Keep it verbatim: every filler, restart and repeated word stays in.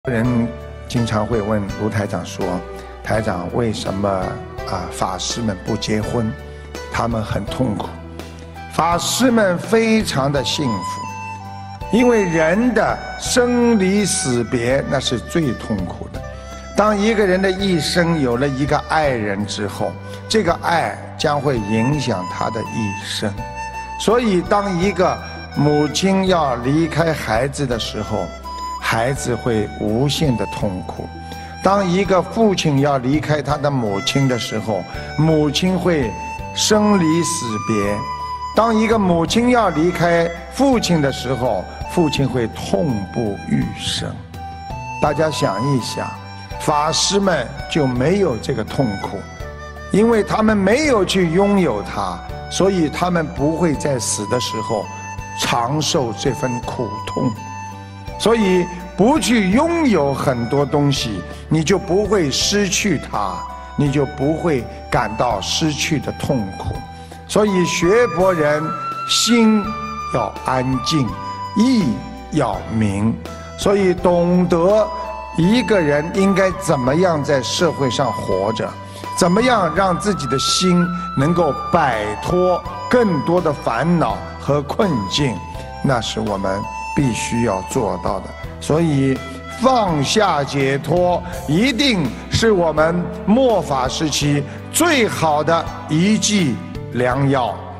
人经常会问卢台长说：“台长，为什么啊法师们不结婚？他们很痛苦。法师们非常的幸福，因为人的生离死别那是最痛苦的。当一个人的一生有了一个爱人之后，这个爱将会影响他的一生。所以，当一个母亲要离开孩子的时候，孩子会无限的痛苦；当一个父亲要离开他的母亲的时候，母亲会生离死别；当一个母亲要离开父亲的时候，父亲会痛不欲生。大家想一想，法师们就没有这个痛苦，因为他们没有去拥有它，所以他们不会在死的时候长受这份苦痛。所以不去拥有很多东西，你就不会失去它，你就不会感到失去的痛苦。所以学佛人心要安静，意要明。所以懂得一个人应该怎么样在社会上活着，怎么样让自己的心能够摆脱更多的烦恼和困境，那是我们必须要做到的。所以放下解脱一定是我们末法时期最好的一剂良药。